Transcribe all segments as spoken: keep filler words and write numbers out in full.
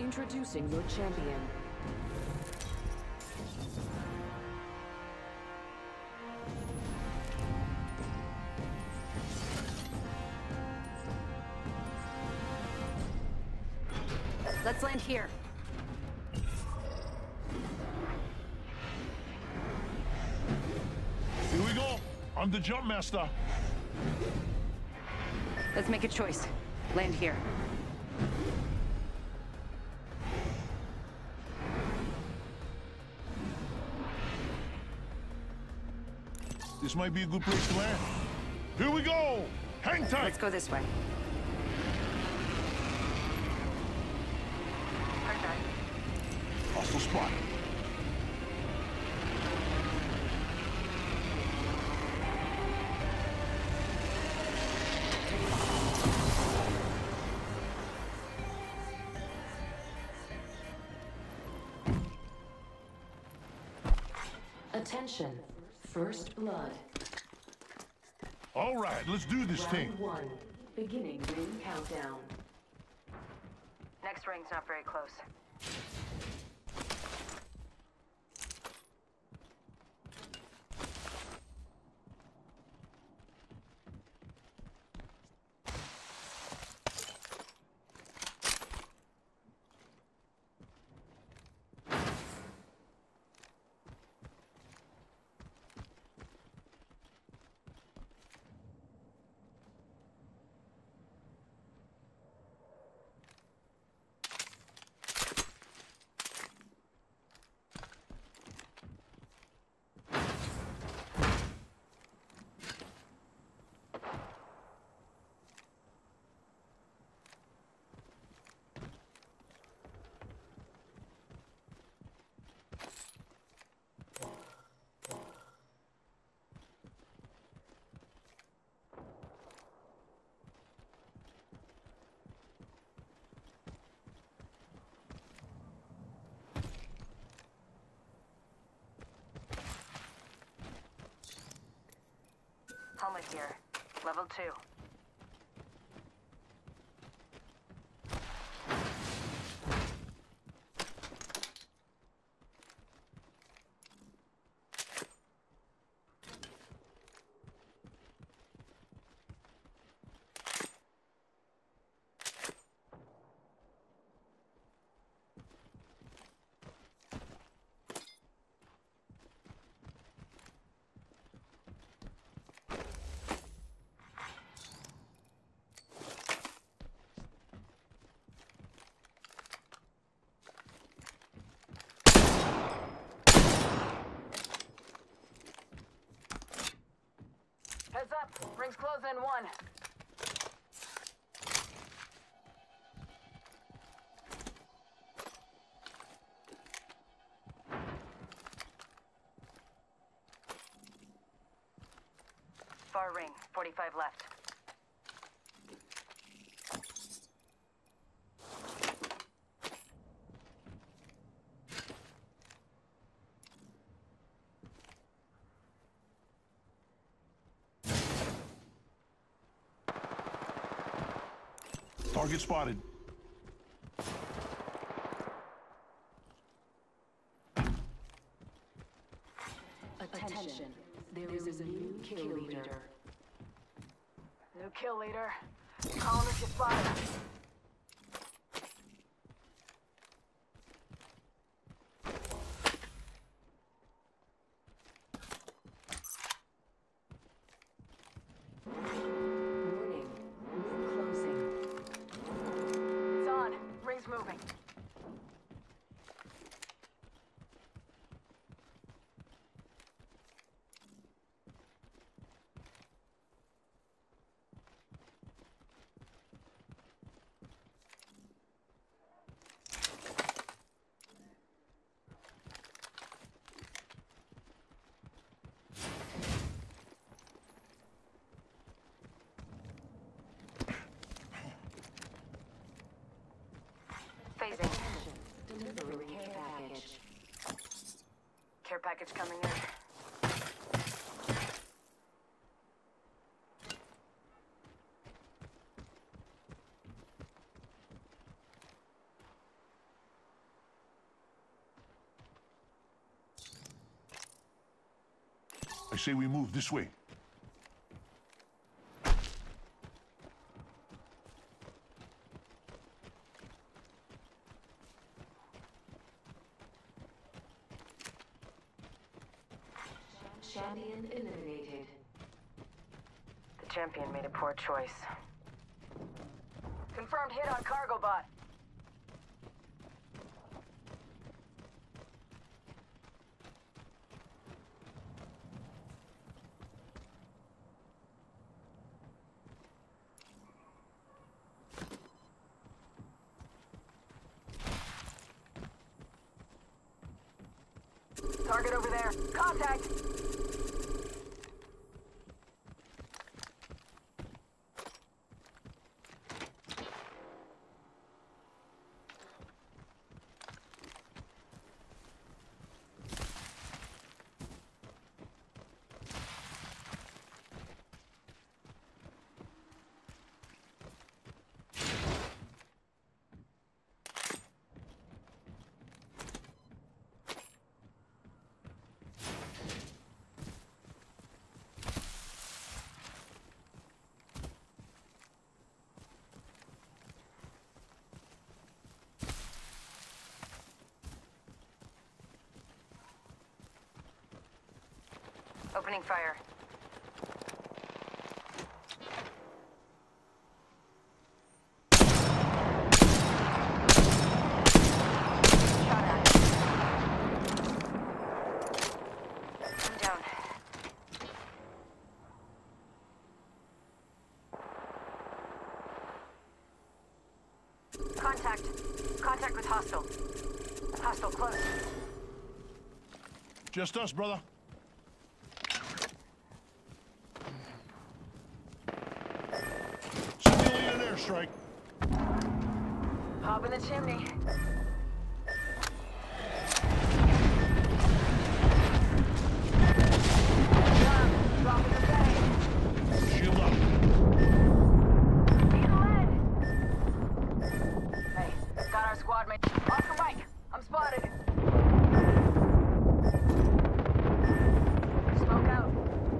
Introducing your champion. Let's land here. Here we go. I'm the jump master. Let's make a choice. Land here. This might be a good place to land. Here we go! Hang tight! Let's go this way. Hostile spot. Attention. First blood. All right, let's do this Round thing. one. Beginning ring countdown. Next ring's not very close. Helmet here. Level two. Heads up! Ring's closing in one. Far ring, forty-five left. Target spotted. Attention. There is a new kill leader. New kill leader. Colonist is spotted. Warning. Ring closing. It's on. Ring's moving. Phasing. Delivering care package. Care package coming in. I say we move this way. Champion eliminated. The champion made a poor choice. Confirmed hit on cargo bot. Target over there. Contact! Opening fire. Shot at. I'm down. Contact. Contact with hostile. Hostile close. Just us, brother. Simulated airstrike. Hop in the chimney. Drop. Drop in the bay. Shield up. Need lead. Hey, got our squad mate. Off the mic. I'm spotted. Smoke out.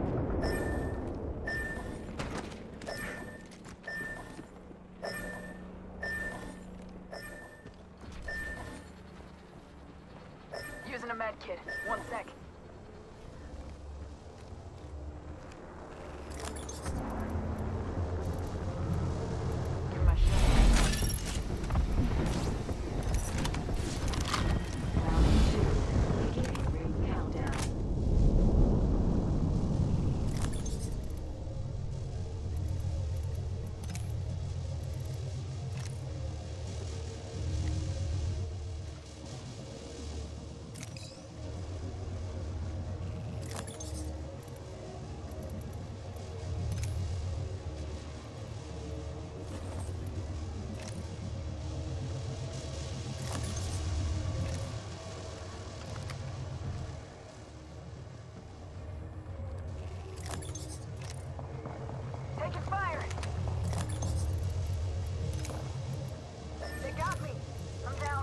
Using a med kit. One sec. Give my shield. Round two. Beginning ring countdown. Taking fire! They got me! I'm down.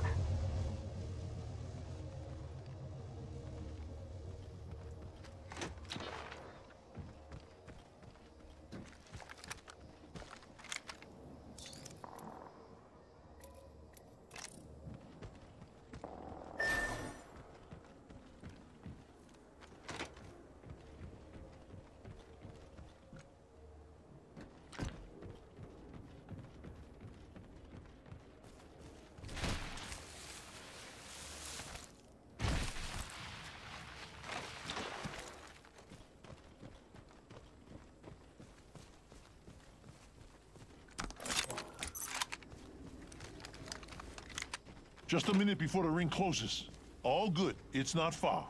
Just a minute before the ring closes. All good. It's not far.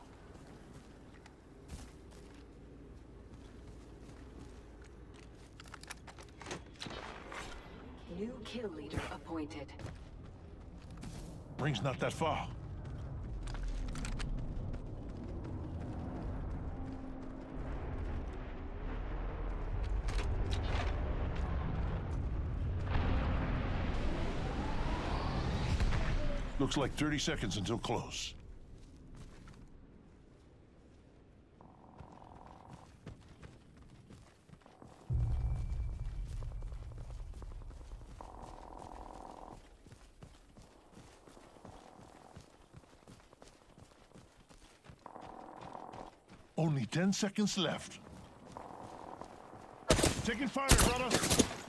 New kill leader appointed. Ring's not that far. Looks like thirty seconds until close. Only ten seconds left. Taking fire, brother.